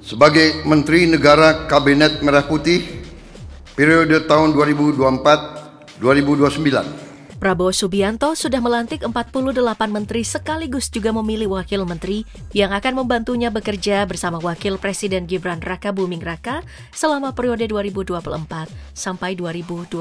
sebagai Menteri Negara Kabinet Merah Putih periode tahun 2024-2029. Prabowo Subianto sudah melantik 48 menteri sekaligus juga memilih wakil menteri yang akan membantunya bekerja bersama Wakil Presiden Gibran Rakabuming Raka selama periode 2024 sampai 2029.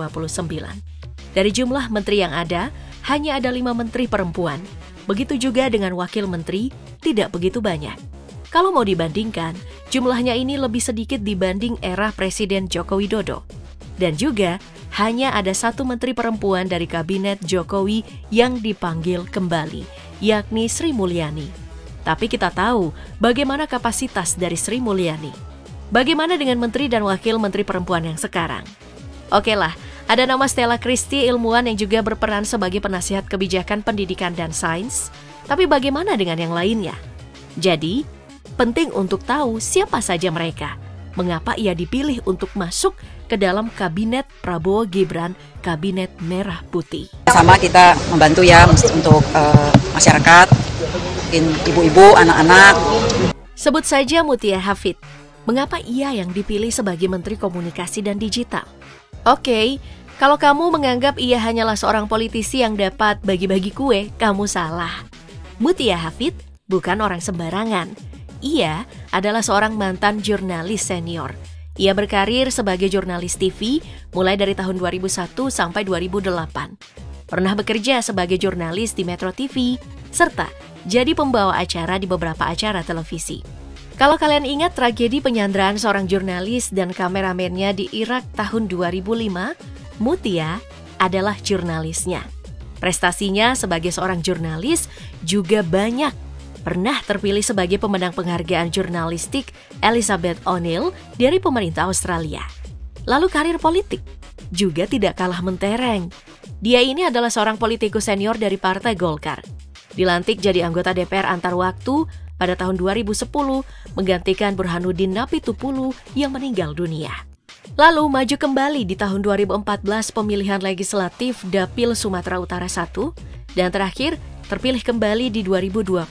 Dari jumlah menteri yang ada, hanya ada 5 menteri perempuan. Begitu juga dengan wakil menteri, tidak begitu banyak. Kalau mau dibandingkan, jumlahnya ini lebih sedikit dibanding era Presiden Joko Widodo. Dan juga hanya ada 1 menteri perempuan dari kabinet Jokowi yang dipanggil kembali, yakni Sri Mulyani. Tapi kita tahu bagaimana kapasitas dari Sri Mulyani. Bagaimana dengan menteri dan wakil menteri perempuan yang sekarang? Oke lah, ada nama Stella Christie, ilmuwan yang juga berperan sebagai penasihat kebijakan pendidikan dan sains. Tapi bagaimana dengan yang lainnya? Jadi, penting untuk tahu siapa saja mereka. Mengapa ia dipilih untuk masuk ke dalam kabinet Prabowo Gibran, kabinet Merah Putih. Sama kita membantu ya untuk masyarakat, mungkin ibu-ibu, anak-anak. Sebut saja Mutia Hafid. Mengapa ia yang dipilih sebagai Menteri Komunikasi dan Digital? Oke, kalau kamu menganggap ia hanyalah seorang politisi yang dapat bagi-bagi kue, kamu salah. Mutia Hafid bukan orang sembarangan. Ia adalah seorang mantan jurnalis senior. Ia berkarir sebagai jurnalis TV mulai dari tahun 2001 sampai 2008. Pernah bekerja sebagai jurnalis di Metro TV, serta jadi pembawa acara di beberapa acara televisi. Kalau kalian ingat tragedi penyanderaan seorang jurnalis dan kameramennya di Irak tahun 2005, Mutia adalah jurnalisnya. Prestasinya sebagai seorang jurnalis juga banyak. Pernah terpilih sebagai pemenang penghargaan jurnalistik Elizabeth O'Neill dari pemerintah Australia. Lalu karir politik juga tidak kalah mentereng. Dia ini adalah seorang politikus senior dari Partai Golkar. Dilantik jadi anggota DPR antar waktu pada tahun 2010 menggantikan Burhanuddin Napitupulu yang meninggal dunia. Lalu maju kembali di tahun 2014 pemilihan legislatif Dapil Sumatera Utara I dan terakhir terpilih kembali di 2024.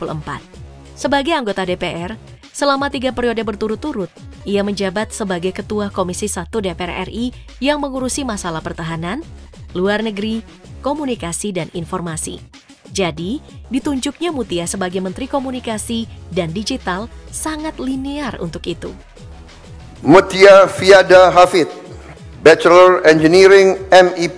Sebagai anggota DPR, selama 3 periode berturut-turut, ia menjabat sebagai Ketua Komisi 1 DPR RI yang mengurusi masalah pertahanan, luar negeri, komunikasi, dan informasi. Jadi, ditunjuknya Mutia sebagai Menteri Komunikasi dan Digital sangat linear untuk itu. Mutia Fiada Hafid, Bachelor Engineering MIP,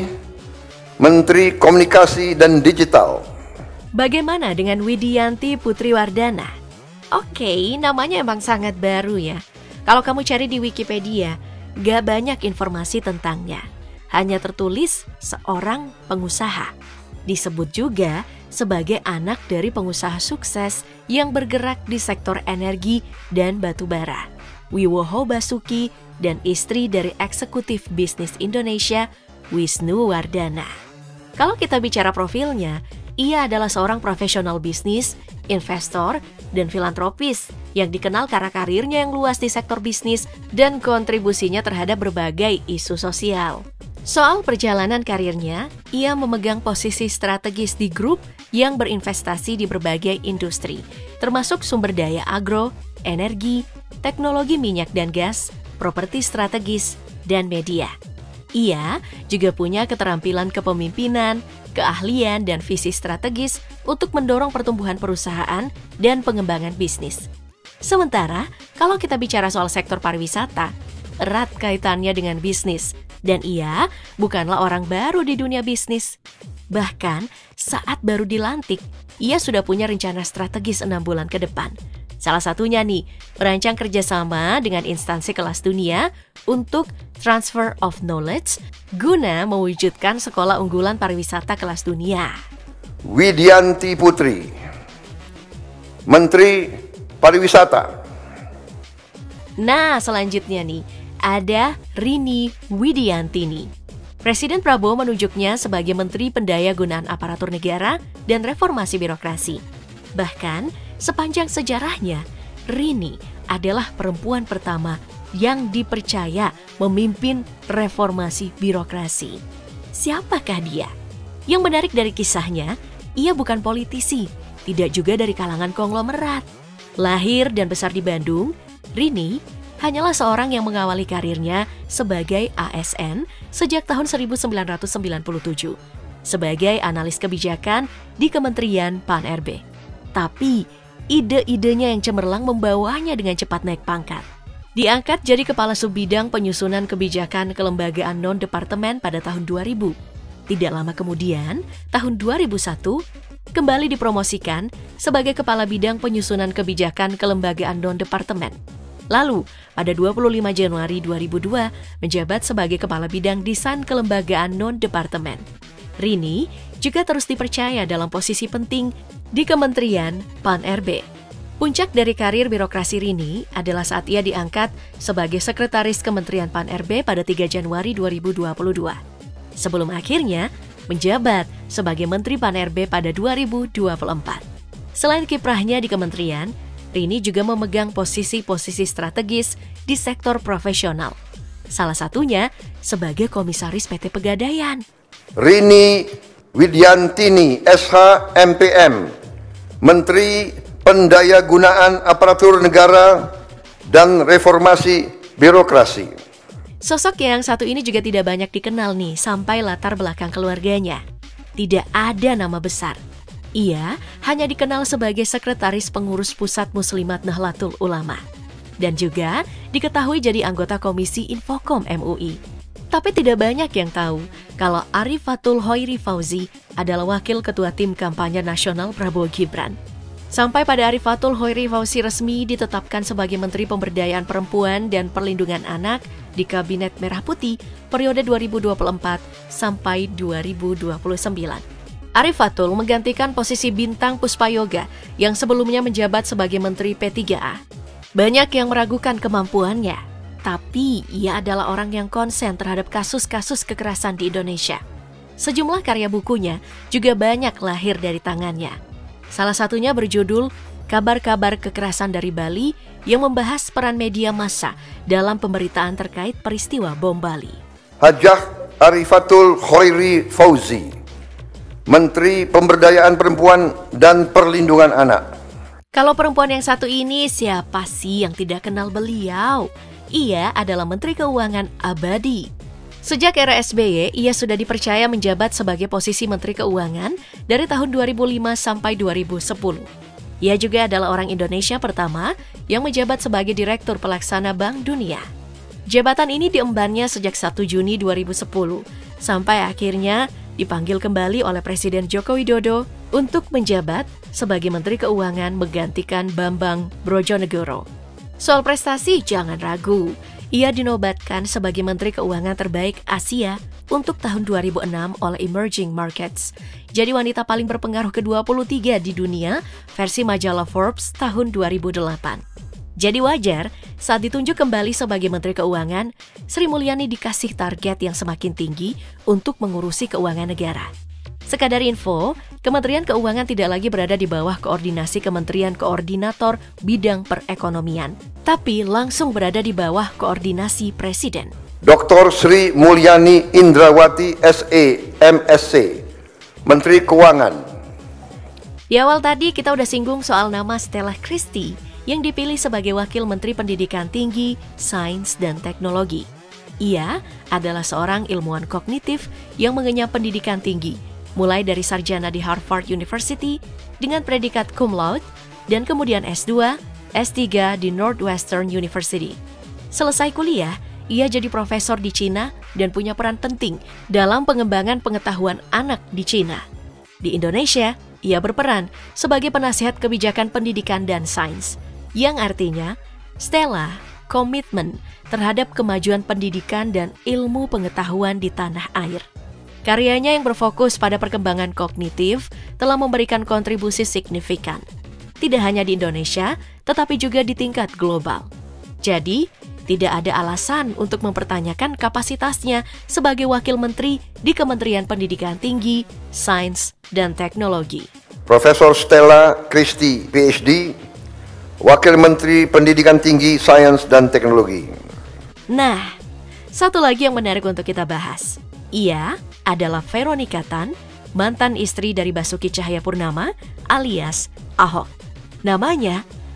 Menteri Komunikasi dan Digital. Bagaimana dengan Widianti Putri Wardana? Oke, namanya emang sangat baru ya. Kalau kamu cari di Wikipedia, gak banyak informasi tentangnya. Hanya tertulis seorang pengusaha. Disebut juga sebagai anak dari pengusaha sukses yang bergerak di sektor energi dan batu bara, Wiwoho Basuki, dan istri dari eksekutif bisnis Indonesia, Wisnu Wardana. Kalau kita bicara profilnya, ia adalah seorang profesional bisnis, investor, dan filantropis yang dikenal karena karirnya yang luas di sektor bisnis dan kontribusinya terhadap berbagai isu sosial. Soal perjalanan karirnya, ia memegang posisi strategis di grup yang berinvestasi di berbagai industri, termasuk sumber daya agro, energi, teknologi minyak dan gas, properti strategis, dan media. Ia juga punya keterampilan kepemimpinan, keahlian, dan visi strategis untuk mendorong pertumbuhan perusahaan dan pengembangan bisnis. Sementara, kalau kita bicara soal sektor pariwisata, erat kaitannya dengan bisnis, dan ia bukanlah orang baru di dunia bisnis. Bahkan, saat baru dilantik, ia sudah punya rencana strategis 6 bulan ke depan. Salah satunya nih, merancang kerjasama dengan instansi kelas dunia untuk transfer of knowledge guna mewujudkan sekolah unggulan pariwisata kelas dunia. Widianti Putri, Menteri Pariwisata. Nah, selanjutnya nih, ada Rini Widiantini. Presiden Prabowo menunjuknya sebagai Menteri Pendayagunaan Aparatur Negara dan Reformasi Birokrasi. Bahkan, sepanjang sejarahnya, Rini adalah perempuan pertama yang dipercaya memimpin reformasi birokrasi. Siapakah dia? Yang menarik dari kisahnya, ia bukan politisi, tidak juga dari kalangan konglomerat. Lahir dan besar di Bandung, Rini hanyalah seorang yang mengawali karirnya sebagai ASN sejak tahun 1997 sebagai analis kebijakan di Kementerian Pan-RB. Tapi ide-idenya yang cemerlang membawanya dengan cepat naik pangkat. Diangkat jadi Kepala Subbidang Penyusunan Kebijakan Kelembagaan Non-Departemen pada tahun 2000. Tidak lama kemudian, tahun 2001, kembali dipromosikan sebagai Kepala Bidang Penyusunan Kebijakan Kelembagaan Non-Departemen. Lalu, pada 25 Januari 2002, menjabat sebagai Kepala Bidang Desain Kelembagaan Non-Departemen. Rini juga terus dipercaya dalam posisi penting di Kementerian Pan-RB. Puncak dari karir birokrasi Rini adalah saat ia diangkat sebagai Sekretaris Kementerian Pan-RB pada 3 Januari 2022. Sebelum akhirnya menjabat sebagai Menteri Pan-RB pada 2024. Selain kiprahnya di kementerian, Rini juga memegang posisi-posisi strategis di sektor profesional. Salah satunya sebagai Komisaris PT Pegadaian. Rini Widyantini, SH MPM, Menteri Pendayagunaan Aparatur Negara dan Reformasi Birokrasi. Sosok yang satu ini juga tidak banyak dikenal nih sampai latar belakang keluarganya. Tidak ada nama besar. Ia hanya dikenal sebagai Sekretaris Pengurus Pusat Muslimat Nahdlatul Ulama. Dan juga diketahui jadi anggota Komisi Infokom MUI. Tapi tidak banyak yang tahu kalau Arifatul Hoiri Fauzi adalah Wakil Ketua Tim Kampanye Nasional Prabowo Gibran. Sampai pada Arifatul Hoiri Fauzi resmi ditetapkan sebagai Menteri Pemberdayaan Perempuan dan Perlindungan Anak di Kabinet Merah Putih periode 2024 sampai 2029. Arifatul menggantikan posisi Bintang Puspayoga yang sebelumnya menjabat sebagai Menteri P3A. Banyak yang meragukan kemampuannya, tapi ia adalah orang yang konsen terhadap kasus-kasus kekerasan di Indonesia. Sejumlah karya bukunya juga banyak lahir dari tangannya. Salah satunya berjudul Kabar-Kabar Kekerasan dari Bali yang membahas peran media massa dalam pemberitaan terkait peristiwa bom Bali. Hajah Arifatul Hoiri Fauzi, Menteri Pemberdayaan Perempuan dan Perlindungan Anak. Kalau perempuan yang satu ini, siapa sih yang tidak kenal beliau? Ia adalah Menteri Keuangan abadi. Sejak era SBY, ia sudah dipercaya menjabat sebagai posisi Menteri Keuangan dari tahun 2005 sampai 2010. Ia juga adalah orang Indonesia pertama yang menjabat sebagai Direktur Pelaksana Bank Dunia. Jabatan ini diembannya sejak 1 Juni 2010, sampai akhirnya dipanggil kembali oleh Presiden Joko Widodo untuk menjabat sebagai Menteri Keuangan menggantikan Bambang Brojonegoro. Soal prestasi jangan ragu, ia dinobatkan sebagai Menteri Keuangan terbaik Asia untuk tahun 2006 oleh Emerging Markets. Jadi wanita paling berpengaruh ke-23 di dunia versi majalah Forbes tahun 2008. Jadi wajar saat ditunjuk kembali sebagai Menteri Keuangan, Sri Mulyani dikasih target yang semakin tinggi untuk mengurusi keuangan negara. Sekadar info, Kementerian Keuangan tidak lagi berada di bawah koordinasi Kementerian Koordinator Bidang Perekonomian, tapi langsung berada di bawah koordinasi Presiden. Dr. Sri Mulyani Indrawati SE, MSc, Menteri Keuangan. Di awal tadi kita udah singgung soal nama Stella Christie yang dipilih sebagai Wakil Menteri Pendidikan Tinggi, Sains, dan Teknologi. Ia adalah seorang ilmuwan kognitif yang mengenyam pendidikan tinggi, mulai dari sarjana di Harvard University dengan predikat cum laude dan kemudian S2, S3 di Northwestern University. Selesai kuliah, ia jadi profesor di Cina dan punya peran penting dalam pengembangan pengetahuan anak di Cina. Di Indonesia, ia berperan sebagai penasihat kebijakan pendidikan dan sains, yang artinya Stella komitmen terhadap kemajuan pendidikan dan ilmu pengetahuan di tanah air. Karyanya yang berfokus pada perkembangan kognitif telah memberikan kontribusi signifikan, tidak hanya di Indonesia, tetapi juga di tingkat global. Jadi, tidak ada alasan untuk mempertanyakan kapasitasnya sebagai Wakil Menteri di Kementerian Pendidikan Tinggi, Sains, dan Teknologi. Profesor Stella Christie, PhD, Wakil Menteri Pendidikan Tinggi, Sains, dan Teknologi. Nah, satu lagi yang menarik untuk kita bahas. Ia adalah Veronica Tan, mantan istri dari Basuki Cahayapurnama alias Ahok. Namanya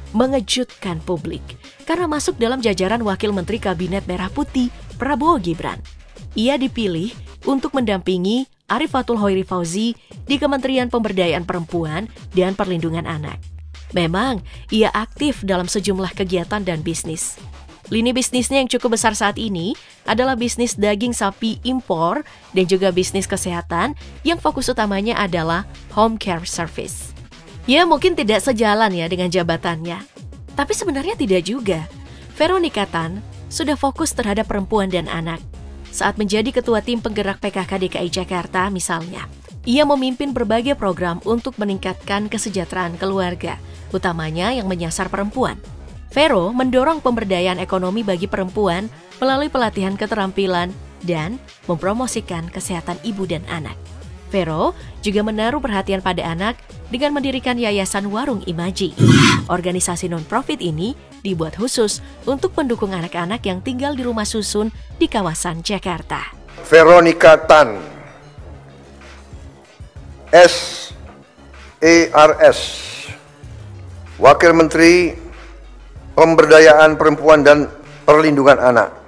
mengejutkan publik karena masuk dalam jajaran Wakil Menteri Kabinet Merah Putih Prabowo Gibran. Ia dipilih untuk mendampingi Arif Fathul Hoiri Fauzi di Kementerian Pemberdayaan Perempuan dan Perlindungan Anak. Memang, ia aktif dalam sejumlah kegiatan dan bisnis. Lini bisnisnya yang cukup besar saat ini adalah bisnis daging sapi impor dan juga bisnis kesehatan yang fokus utamanya adalah home care service. Ya, mungkin tidak sejalan ya dengan jabatannya. Tapi sebenarnya tidak juga. Veronica Tan sudah fokus terhadap perempuan dan anak. Saat menjadi ketua tim penggerak PKK DKI Jakarta misalnya, ia memimpin berbagai program untuk meningkatkan kesejahteraan keluarga, utamanya yang menyasar perempuan. Vero mendorong pemberdayaan ekonomi bagi perempuan melalui pelatihan keterampilan dan mempromosikan kesehatan ibu dan anak. Vero juga menaruh perhatian pada anak dengan mendirikan Yayasan Warung Imaji. Organisasi non-profit ini dibuat khusus untuk mendukung anak-anak yang tinggal di rumah susun di kawasan Jakarta. Veronica Tan, SARS, Wakil Menteri Pemberdayaan Perempuan dan Perlindungan Anak.